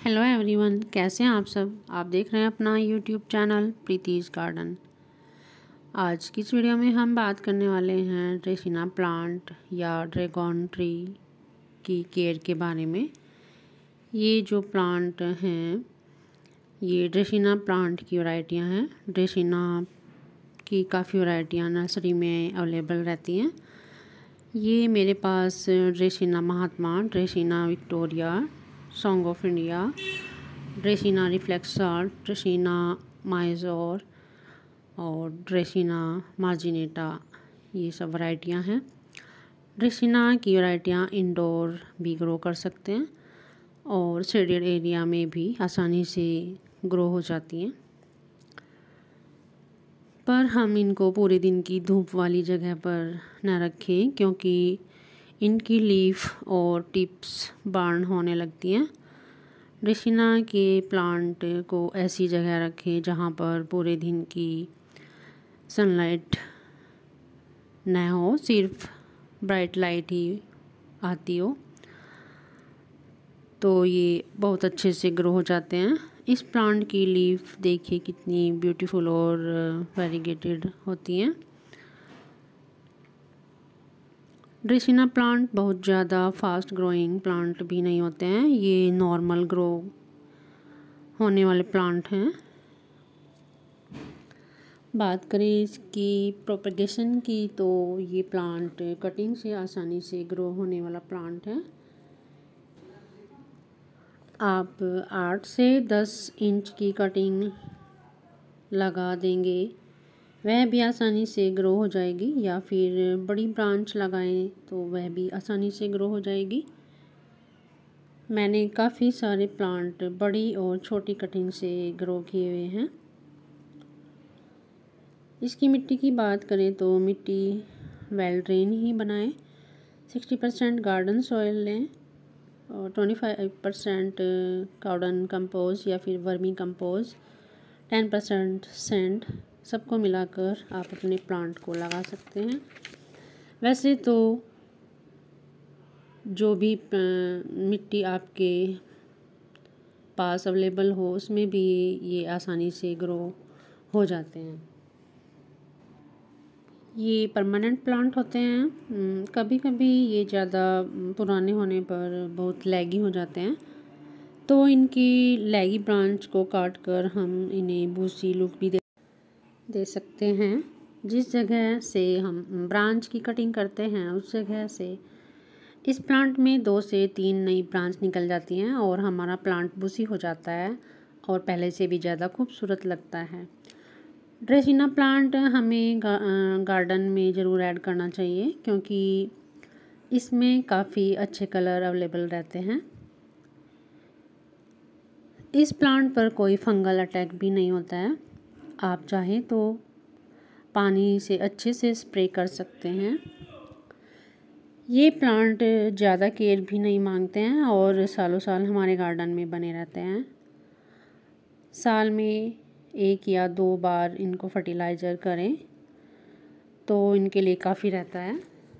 Hello everyone, कैसे हैं आप सब। आप देख रहे हैं अपना यूट्यूब चैनल प्रीतिज गार्डन। आज की इस वीडियो में हम बात करने वाले हैं ड्रेसिना प्लांट या ड्रैगन ट्री की केयर के बारे में। ये जो प्लांट हैं ये ड्रेसिना प्लांट की वैरायटियां हैं। ड्रेसिना की काफ़ी वैरायटियां नर्सरी में अवेलेबल रहती हैं। ये मेरे पास dracaena Mahatma, dracaena Victoria, song of India, dracaena reflexa, dracaena माइजोर और ड्रेसिना मार्जिनेटा, ये सब वैरायटियां हैं। ड्रेसिना की वैरायटियां इंडोर भी ग्रो कर सकते हैं और शेडेड एरिया में भी आसानी से ग्रो हो जाती हैं, पर हम इनको पूरे दिन की धूप वाली जगह पर न रखें क्योंकि इनकी लीफ और टिप्स बर्न होने लगती हैं। ड्रेसिना के प्लांट को ऐसी जगह रखें जहाँ पर पूरे दिन की सनलाइट न हो, सिर्फ ब्राइट लाइट ही आती हो, तो ये बहुत अच्छे से ग्रो हो जाते हैं। इस प्लांट की लीफ देखिए कितनी ब्यूटीफुल और वेरीगेटेड होती हैं। ड्रेसिना प्लांट बहुत ज़्यादा फास्ट ग्रोइंग प्लांट भी नहीं होते हैं, ये नॉर्मल ग्रो होने वाले प्लांट हैं। बात करें इसकी प्रोपगेशन की तो ये प्लांट कटिंग से आसानी से ग्रो होने वाला प्लांट है। आप 8 से 10 इंच की कटिंग लगा देंगे, वह भी आसानी से ग्रो हो जाएगी, या फिर बड़ी ब्रांच लगाएं तो वह भी आसानी से ग्रो हो जाएगी। मैंने काफ़ी सारे प्लांट बड़ी और छोटी कटिंग से ग्रो किए हुए हैं। इसकी मिट्टी की बात करें तो मिट्टी वेल ड्रेन ही बनाएं। 60% गार्डन सॉइल लें और 25% काउडन कंपोज या फिर वर्मी कंपोज, 10% सैंड, सबको मिलाकर आप अपने प्लांट को लगा सकते हैं। वैसे तो जो भी मिट्टी आपके पास अवेलेबल हो उसमें भी ये आसानी से ग्रो हो जाते हैं। ये परमानेंट प्लांट होते हैं। कभी कभी ये ज़्यादा पुराने होने पर बहुत लैगी हो जाते हैं, तो इनकी लैगी ब्रांच को काट कर हम इन्हें भूसी लुक भी दे सकते हैं। जिस जगह से हम ब्रांच की कटिंग करते हैं उस जगह से इस प्लांट में 2 से 3 नई ब्रांच निकल जाती हैं और हमारा प्लांट भूसी हो जाता है और पहले से भी ज़्यादा खूबसूरत लगता है। ड्रेसिना प्लांट हमें गार्डन में ज़रूर ऐड करना चाहिए क्योंकि इसमें काफ़ी अच्छे कलर अवेलेबल रहते हैं। इस प्लांट पर कोई फंगल अटैक भी नहीं होता है। आप चाहें तो पानी से अच्छे से स्प्रे कर सकते हैं। ये प्लांट ज़्यादा केयर भी नहीं मांगते हैं और सालों साल हमारे गार्डन में बने रहते हैं। साल में 1 या 2 बार इनको फर्टिलाइज़र करें तो इनके लिए काफ़ी रहता है।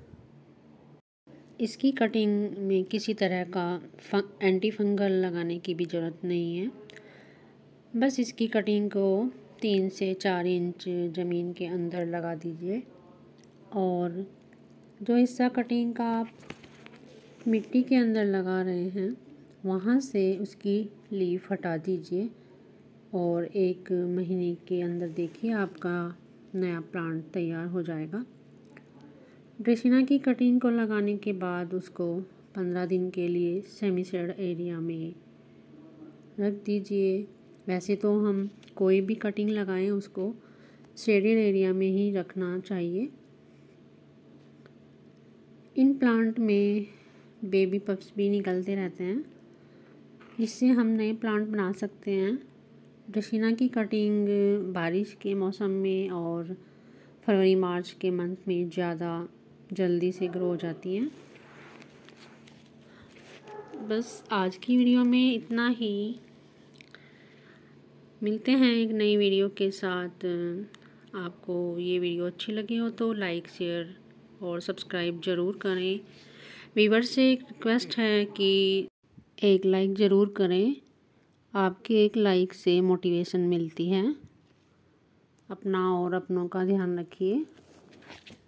इसकी कटिंग में किसी तरह का एंटी फंगल लगाने की भी ज़रूरत नहीं है। बस इसकी कटिंग को 3 से 4 इंच ज़मीन के अंदर लगा दीजिए और जो हिस्सा कटिंग का आप मिट्टी के अंदर लगा रहे हैं वहाँ से उसकी लीफ हटा दीजिए और 1 महीने के अंदर देखिए आपका नया प्लांट तैयार हो जाएगा। ड्रेसिना की कटिंग को लगाने के बाद उसको 15 दिन के लिए सेमी शेड एरिया में रख दीजिए। वैसे तो हम कोई भी कटिंग लगाएं उसको शेडेड एरिया में ही रखना चाहिए। इन प्लांट में बेबी पप्स भी निकलते रहते हैं जिससे हम नए प्लांट बना सकते हैं। ड्रेसिना की कटिंग बारिश के मौसम में और फरवरी मार्च के मंथ में ज़्यादा जल्दी से ग्रो हो जाती हैं। बस आज की वीडियो में इतना ही। मिलते हैं एक नई वीडियो के साथ। आपको ये वीडियो अच्छी लगी हो तो लाइक, शेयर और सब्सक्राइब ज़रूर करें। व्यूअर्स से एक रिक्वेस्ट है कि एक लाइक ज़रूर करें आपके एक लाइक से मोटिवेशन मिलती है। अपना और अपनों का ध्यान रखिए।